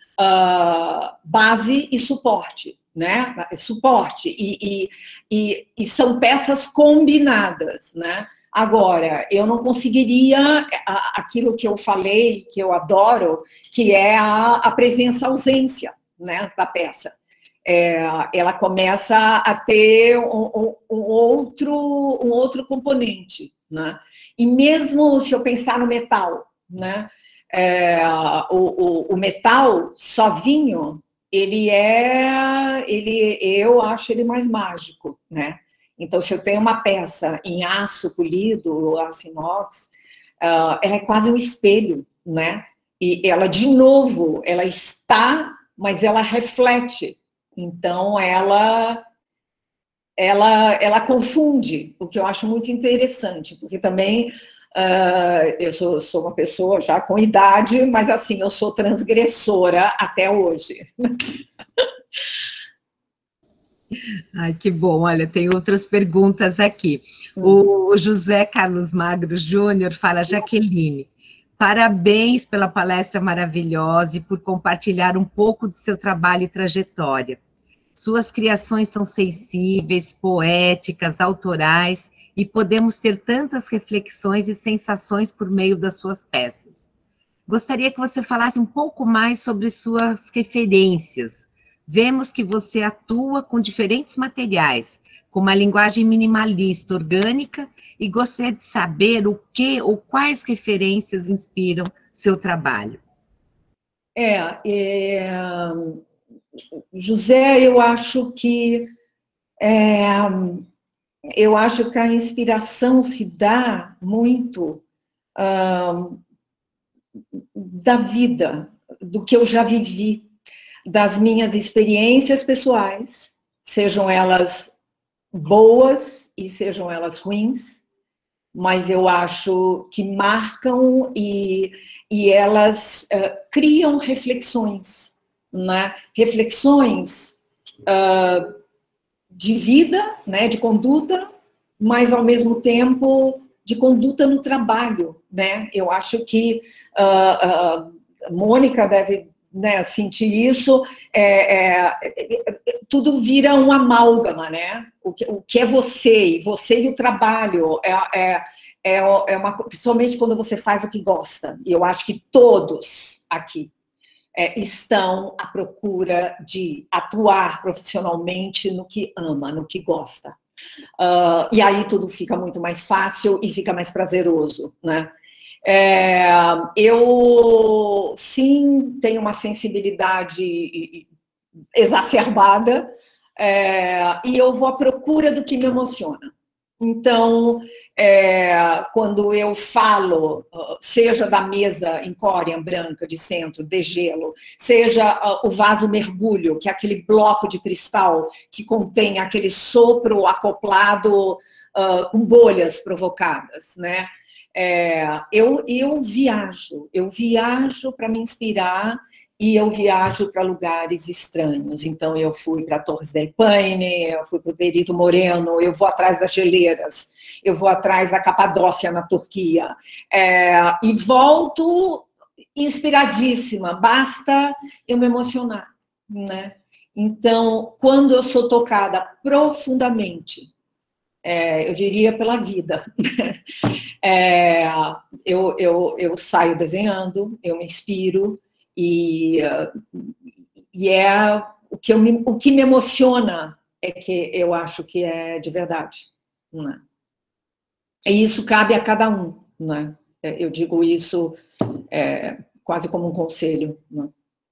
uh, base e suporte, né? Suporte, e, e, e, e são peças combinadas, né? Agora, eu não conseguiria aquilo que eu falei, que eu adoro, que é a, a presença-ausência, né, da peça. É, ela começa a ter um, um, um, outro, um outro componente, né? E mesmo se eu pensar no metal, né, é, o, o, o metal sozinho, ele é, ele, eu acho ele mais mágico, né? Então, se eu tenho uma peça em aço polido, aço inox, uh, ela é quase um espelho, né? E ela, de novo, ela está, mas ela reflete. Então, ela, ela, ela confunde, o que eu acho muito interessante, porque também uh, eu sou, sou uma pessoa já com idade, mas assim, eu sou transgressora até hoje. Ai, que bom. Olha, tem outras perguntas aqui. O José Carlos Magro Júnior fala: Jaqueline, parabéns pela palestra maravilhosa e por compartilhar um pouco de seu trabalho e trajetória. Suas criações são sensíveis, poéticas, autorais, e podemos ter tantas reflexões e sensações por meio das suas peças. Gostaria que você falasse um pouco mais sobre suas referências. Vemos que você atua com diferentes materiais, com uma linguagem minimalista, orgânica, e gostaria de saber o que ou quais referências inspiram seu trabalho. É, é José, eu acho que é, eu acho que a inspiração se dá muito ah, da vida, do que eu já vivi, das minhas experiências pessoais, sejam elas boas e sejam elas ruins, mas eu acho que marcam e, e elas uh, criam reflexões, né? Reflexões uh, de vida, né? De conduta, mas ao mesmo tempo de conduta no trabalho, né? Eu acho que uh, uh, Mônica deve, né, sentir isso, é, é, é, tudo vira um amálgama, né? O que, o que é você, e você e o trabalho, é, é, é, é uma, principalmente quando você faz o que gosta, e eu acho que todos aqui é, estão à procura de atuar profissionalmente no que ama, no que gosta. Uh, e aí tudo fica muito mais fácil e fica mais prazeroso, né? É, eu, sim, tenho uma sensibilidade exacerbada, é, e eu vou à procura do que me emociona. Então, é, quando eu falo, seja da mesa em córian branca de centro, de gelo, seja o vaso mergulho, que é aquele bloco de cristal que contém aquele sopro acoplado uh, com bolhas provocadas, né? É, eu, eu viajo, eu viajo para me inspirar e eu viajo para lugares estranhos. Então, eu fui para Torres del Paine, eu fui para o Perito Moreno, eu vou atrás das geleiras, eu vou atrás da Capadócia, na Turquia, é, e volto inspiradíssima, basta eu me emocionar, né? Então, quando eu sou tocada profundamente, é, eu diria pela vida, é, eu, eu, eu saio desenhando, eu me inspiro, e, e é o que, eu me, o que me emociona é que eu acho que é de verdade, né? E isso cabe a cada um, né? Eu digo isso é, quase como um conselho, né?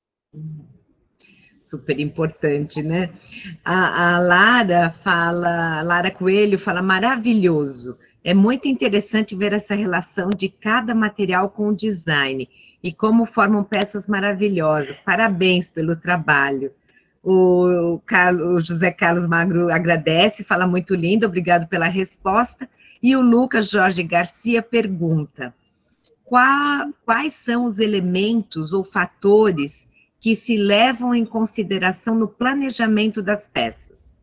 Super importante, né? A, a Lara fala, Lara Coelho fala, maravilhoso. É muito interessante ver essa relação de cada material com o design e como formam peças maravilhosas. Parabéns pelo trabalho. O, Carlos, o José Carlos Magro agradece, fala muito lindo, obrigado pela resposta. E o Lucas Jorge Garcia pergunta, qual, quais são os elementos ou fatores que se levam em consideração no planejamento das peças?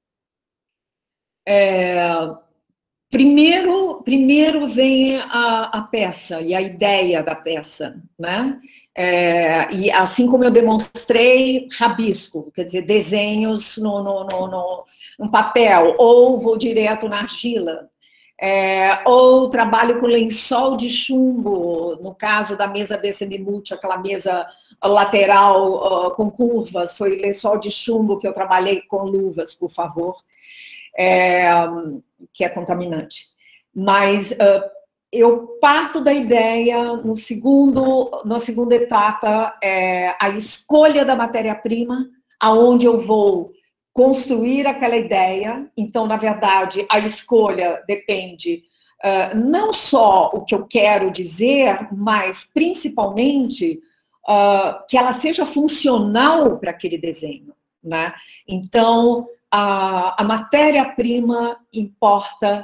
É, primeiro, primeiro vem a, a peça e a ideia da peça, né? É, e assim como eu demonstrei, rabisco, quer dizer, desenhos no, no, no, no, no papel, ou vou direto na argila, é, ou trabalho com lençol de chumbo, no caso da mesa B C M Multi, aquela mesa lateral uh, com curvas, foi lençol de chumbo que eu trabalhei com luvas, por favor, é, que é contaminante. Mas uh, eu parto da ideia, no segundo, na segunda etapa, é a escolha da matéria-prima, aonde eu vou construir aquela ideia. Então, na verdade, a escolha depende uh, não só o que eu quero dizer, mas principalmente uh, que ela seja funcional para aquele desenho, né? Então, a, a matéria-prima importa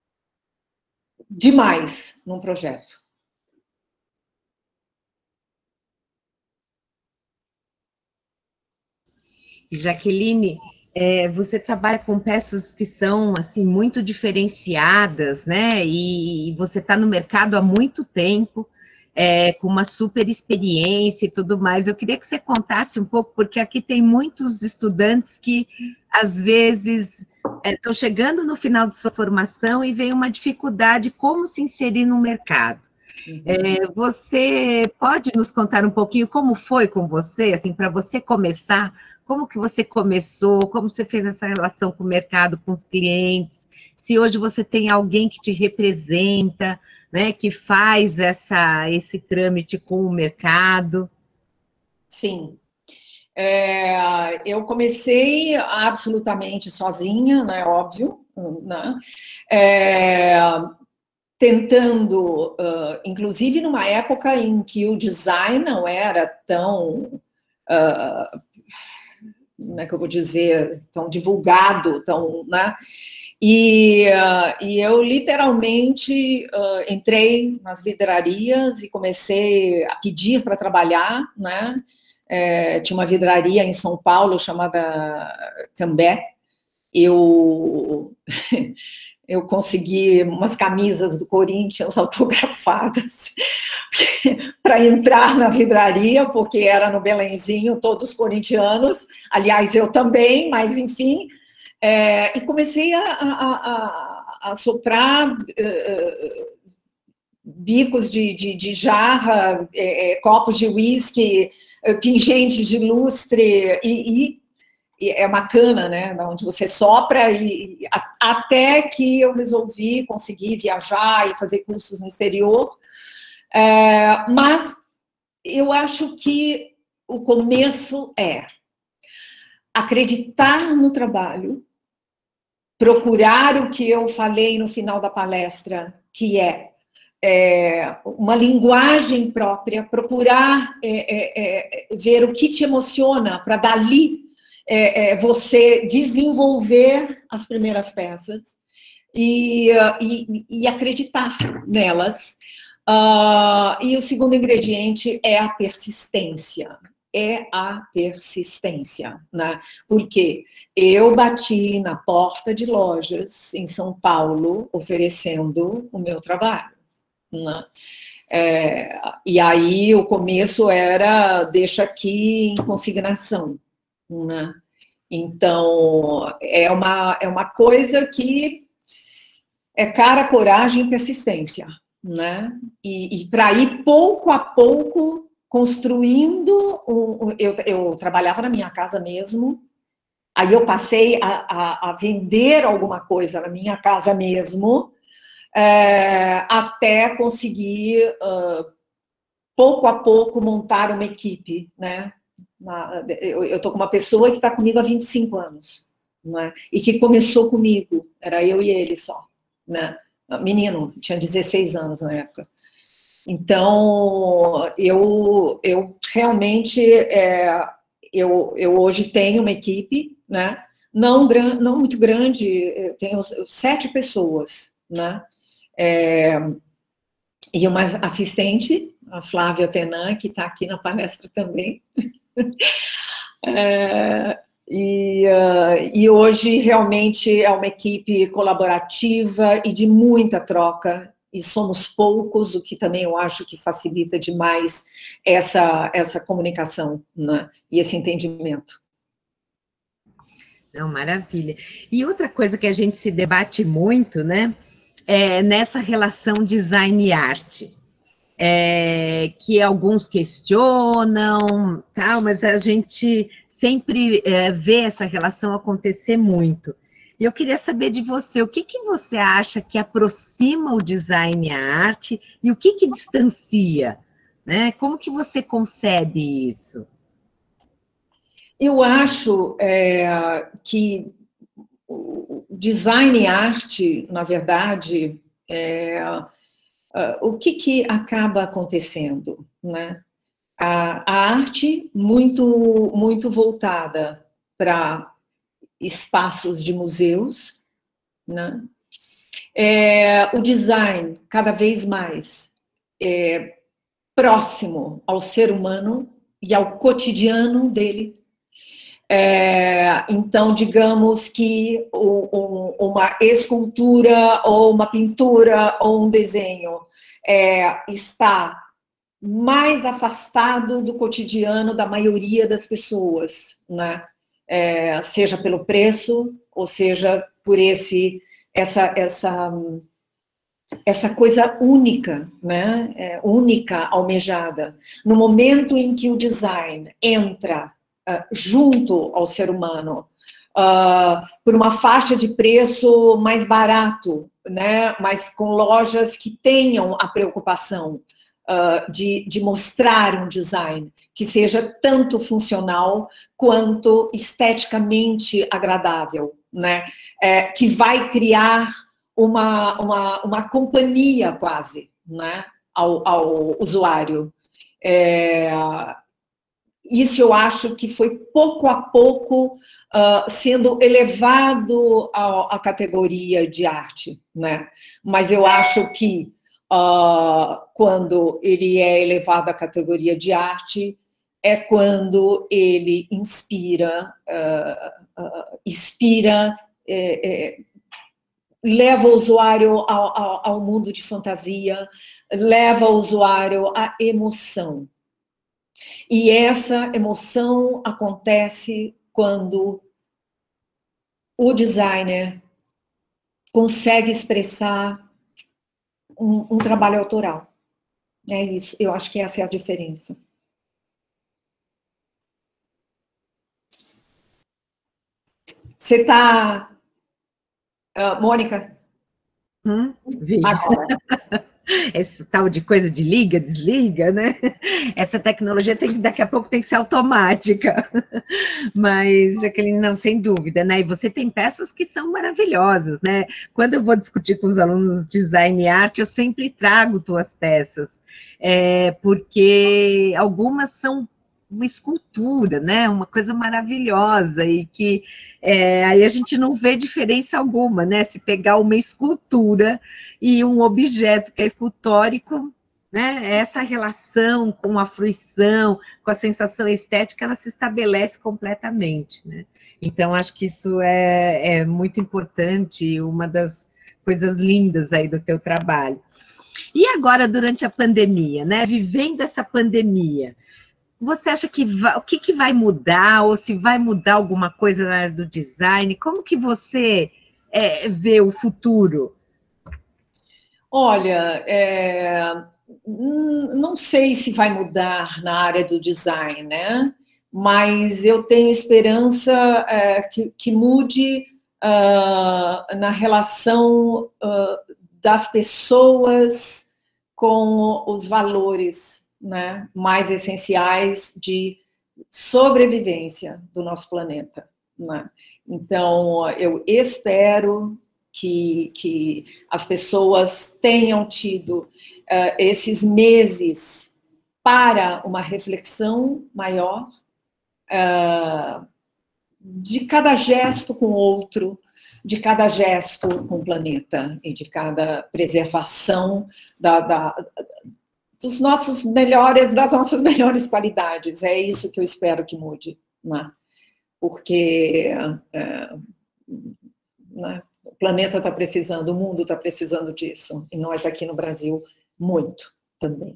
demais num projeto. Jaqueline, é, você trabalha com peças que são assim muito diferenciadas, né? E você está no mercado há muito tempo, é, com uma super experiência e tudo mais. Eu queria que você contasse um pouco, porque aqui tem muitos estudantes que às vezes estão é, chegando no final de sua formação e vem uma dificuldade como se inserir no mercado. É, você pode nos contar um pouquinho como foi com você, assim, para você começar? Como que você começou? Como você fez essa relação com o mercado, com os clientes? Se hoje você tem alguém que te representa, né, que faz essa, esse trâmite com o mercado? Sim. É, eu comecei absolutamente sozinha, né, óbvio, né? É, tentando, uh, inclusive numa época em que o design não era tão... Uh, como é que eu vou dizer, tão divulgado, tão, né? E, uh, e eu literalmente uh, entrei nas vidrarias e comecei a pedir para trabalhar, né? É, tinha uma vidraria em São Paulo chamada Cambé. Eu eu consegui umas camisas do Corinthians autografadas para entrar na vidraria, porque era no Belenzinho, todos corintianos, aliás, eu também, mas enfim, é, e comecei a, a, a, a soprar uh, bicos de, de, de jarra, é, copos de uísque, pingentes de lustre, e, e é uma cana, né, onde você sopra, e, e até que eu resolvi conseguir viajar e fazer cursos no exterior, é, mas eu acho que o começo é acreditar no trabalho, procurar o que eu falei no final da palestra, que é, é uma linguagem própria, procurar é, é, é, ver o que te emociona, para dali é, é, você desenvolver as primeiras peças e, e, e acreditar nelas. Uh, e o segundo ingrediente é a persistência. É a persistência, né? Porque eu bati na porta de lojas em São Paulo oferecendo o meu trabalho, né? É, e aí o começo era deixa aqui em consignação, né? Então é uma, é uma coisa que é cara, coragem e persistência, né? E, e para ir pouco a pouco construindo, um, eu, eu trabalhava na minha casa mesmo, aí eu passei a, a, a vender alguma coisa na minha casa mesmo, é, até conseguir, uh, pouco a pouco, montar uma equipe, né? Eu estou com uma pessoa que está comigo há vinte e cinco anos, né? E que começou comigo, era eu e ele só, né? Menino, tinha dezesseis anos na época. Então, eu, eu realmente, é, eu, eu hoje tenho uma equipe, né? Não, gran, não muito grande, eu tenho sete pessoas, né? É, e uma assistente, a Flávia Tenan, que está aqui na palestra também. É, e, uh, e hoje realmente é uma equipe colaborativa e de muita troca, e somos poucos, o que também eu acho que facilita demais essa, essa comunicação, né? E esse entendimento. Não, maravilha. E outra coisa que a gente se debate muito, né, é nessa relação design e arte, é, que alguns questionam, tal, mas a gente sempre é, vê essa relação acontecer muito. E eu queria saber de você, o que, que você acha que aproxima o design à arte e o que, que distancia, né? Como que você concebe isso? Eu acho é, que o design e arte, na verdade, é, uh, o que, que acaba acontecendo, né? A, a arte muito, muito voltada para espaços de museus, né? É, o design, cada vez mais, é, próximo ao ser humano e ao cotidiano dele. É, então, digamos que o, um, uma escultura, ou uma pintura, ou um desenho é, está mais afastado do cotidiano da maioria das pessoas, né? É, seja pelo preço, ou seja por esse, essa, essa, essa coisa única, né? É, única, almejada. No momento em que o design entra Uh, junto ao ser humano, uh, por uma faixa de preço mais barato, né? Mas com lojas que tenham a preocupação uh, de, de mostrar um design que seja tanto funcional quanto esteticamente agradável, né? É, que vai criar uma, uma, uma companhia quase, né? ao, ao usuário. É, isso eu acho que foi pouco a pouco uh, sendo elevado à, à categoria de arte, né? Mas eu acho que uh, quando ele é elevado à categoria de arte, é quando ele inspira, uh, uh, inspira, é, é, leva o usuário ao, ao, ao mundo de fantasia, leva o usuário à emoção. E essa emoção acontece quando o designer consegue expressar um, um trabalho autoral. É isso, eu acho que essa é a diferença. Você está... Uh, Mônica? Hum, vi. Agora. Esse tal de coisa de liga, desliga, né? Essa tecnologia tem que, daqui a pouco tem que ser automática. Mas, Jaqueline, não, sem dúvida, né? E você tem peças que são maravilhosas, né? Quando eu vou discutir com os alunos design e arte, eu sempre trago tuas peças, é, porque algumas são uma escultura, né? Uma coisa maravilhosa e que é, aí a gente não vê diferença alguma, né? Se pegar uma escultura e um objeto que é escultórico, né? Essa relação com a fruição, com a sensação estética, ela se estabelece completamente, né? Então, acho que isso é, é muito importante, uma das coisas lindas aí do teu trabalho. E agora, durante a pandemia, né? Vivendo essa pandemia, você acha que vai, o que, que vai mudar, ou se vai mudar alguma coisa na área do design? Como que você é, vê o futuro? Olha, é, não sei se vai mudar na área do design, né? Mas eu tenho esperança é, que, que mude uh, na relação uh, das pessoas com os valores, né, mais essenciais de sobrevivência do nosso planeta, né? Então, eu espero que, que as pessoas tenham tido uh, esses meses para uma reflexão maior uh, de cada gesto com o outro, de cada gesto com o planeta e de cada preservação da, da dos nossos melhores, das nossas melhores qualidades. É isso que eu espero que mude, né? Porque é, né, o planeta está precisando, o mundo está precisando disso, e nós aqui no Brasil, muito também.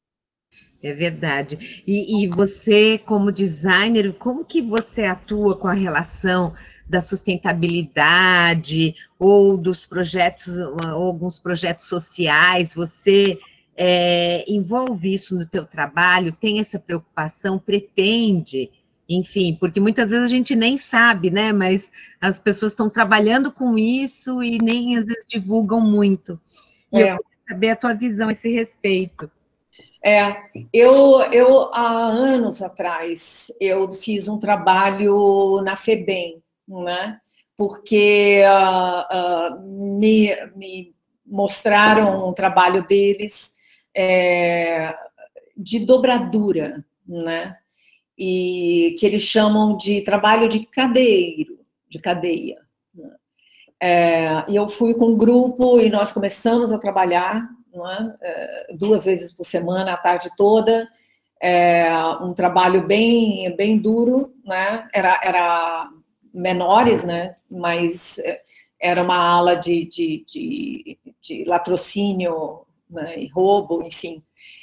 É verdade. E, e você, como designer, como que você atua com a relação da sustentabilidade ou dos projetos, ou alguns projetos sociais? Você É, envolve isso no teu trabalho, tem essa preocupação, pretende, enfim, porque muitas vezes a gente nem sabe, né, mas as pessoas estão trabalhando com isso e nem às vezes divulgam muito. E é. eu queria saber a tua visão a esse respeito. É, eu, eu há anos atrás, eu fiz um trabalho na FEBEM, né, porque uh, uh, me, me mostraram um trabalho deles É, de dobradura, né? E que eles chamam de trabalho de cadeiro, de cadeia. Né? É, e eu fui com um grupo e nós começamos a trabalhar, né? é, duas vezes por semana, a tarde toda, é, um trabalho bem, bem duro, né? Era, era menores, né? Mas era uma ala de, de, de, de latrocínio, né, e roubo, enfim.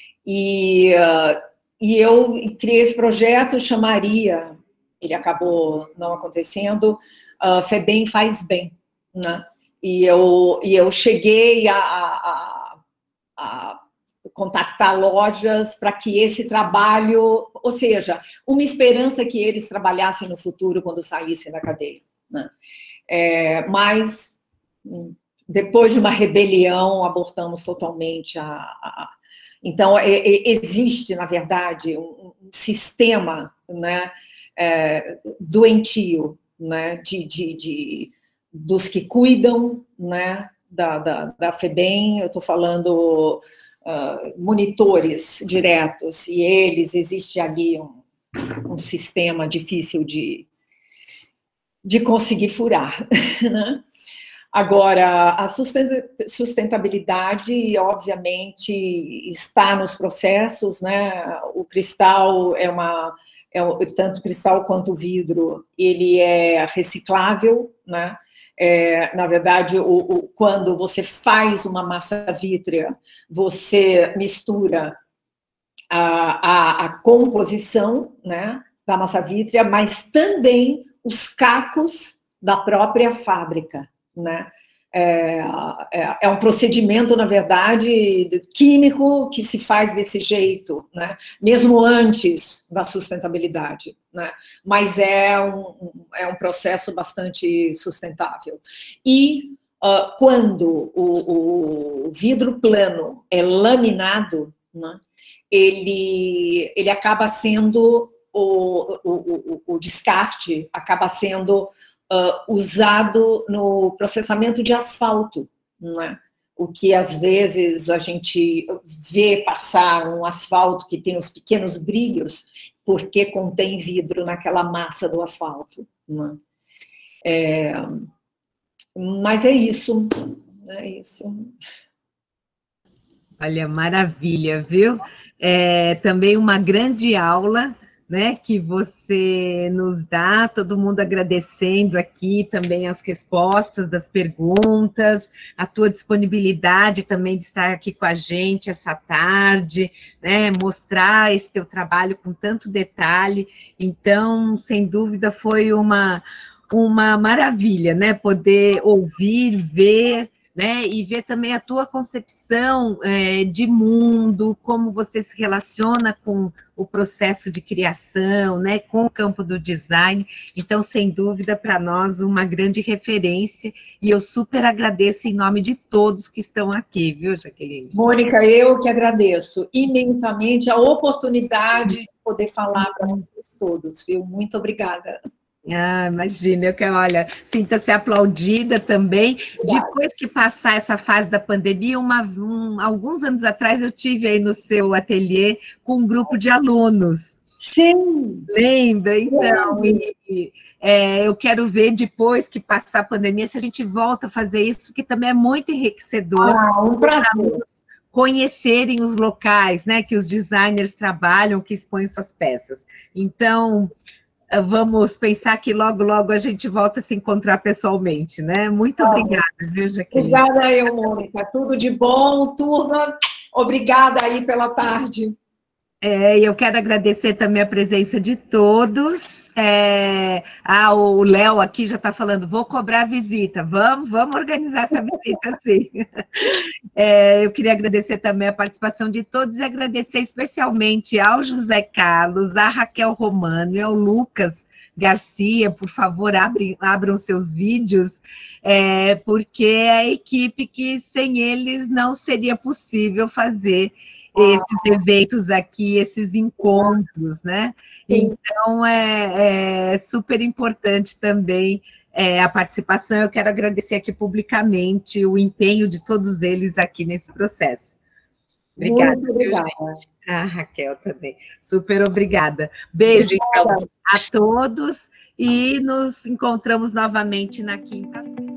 E, uh, e eu criei esse projeto, chamaria, ele acabou não acontecendo, uh, FEBEM Faz Bem, né? E eu, e eu cheguei a, a, a contactar lojas para que esse trabalho, ou seja, uma esperança que eles trabalhassem no futuro quando saíssem da cadeia, né? É, mas depois de uma rebelião, abortamos totalmente a... a... Então, é, é, existe, na verdade, um, um sistema, né, é, doentio, né, de, de, de, dos que cuidam, né, da, da, da FEBEM, eu estou falando uh, monitores diretos, e eles, existe ali um, um sistema difícil de, de conseguir furar, né? Agora, a sustentabilidade, obviamente, está nos processos, né? O cristal é uma, é, tanto cristal quanto vidro, ele é reciclável, né? É, na verdade, o, o, quando você faz uma massa vítrea, você mistura a, a, a composição, né, da massa vítrea, mas também os cacos da própria fábrica, né? É, é, é um procedimento, na verdade, químico que se faz desse jeito, né? Mesmo antes da sustentabilidade, né? Mas é um, é um processo bastante sustentável. E uh, quando o, o vidro plano é laminado, né, ele, ele acaba sendo, o, o, o, o descarte acaba sendo Uh, usado no processamento de asfalto, não é? O que às vezes a gente vê passar um asfalto que tem os pequenos brilhos, porque contém vidro naquela massa do asfalto, não é? É, mas é isso, é isso. Olha, maravilha, viu? É também uma grande aula, né, que você nos dá, todo mundo agradecendo aqui também as respostas das perguntas, a tua disponibilidade também de estar aqui com a gente essa tarde, né, mostrar esse teu trabalho com tanto detalhe. Então, sem dúvida, foi uma, uma maravilha, né, poder ouvir, ver, né, e ver também a tua concepção é, de mundo, como você se relaciona com o processo de criação, né, com o campo do design. Então, sem dúvida, para nós, uma grande referência, e eu super agradeço em nome de todos que estão aqui, viu, Jaqueline? Mônica, eu que agradeço imensamente a oportunidade de poder falar para vocês todos, viu? Muito obrigada. Ah, imagina, eu quero, olha, sinta-se aplaudida também. Obrigada. Depois que passar essa fase da pandemia, uma, um, alguns anos atrás eu tive aí no seu ateliê com um grupo de alunos. Sim! Lembra? Então, e, e, é, eu quero ver depois que passar a pandemia, se a gente volta a fazer isso, que também é muito enriquecedor. Ah, um prazer. Conhecerem os locais, né, que os designers trabalham, que expõem suas peças. Então, vamos pensar que logo, logo a gente volta a se encontrar pessoalmente, né? Muito ah, obrigada, viu, Jaqueline? Obrigada eu, Mônica. Tudo de bom, turma. Obrigada aí pela tarde. É, eu quero agradecer também a presença de todos. É, ah, o Léo aqui já está falando, vou cobrar a visita. Vamos, vamos organizar essa visita, sim. É, eu queria agradecer também a participação de todos e agradecer especialmente ao José Carlos, à Raquel Romano e ao Lucas Garcia. Por favor, abrem, abram seus vídeos, é, porque é a equipe que sem eles não seria possível fazer esses eventos aqui, esses encontros, né? Então, é, é super importante também é, a participação. Eu quero agradecer aqui publicamente o empenho de todos eles aqui nesse processo. Obrigada, Muito obrigada. Gente. Ah, Raquel também. Super obrigada. Beijo, obrigada. Então, a todos, e nos encontramos novamente na quinta-feira.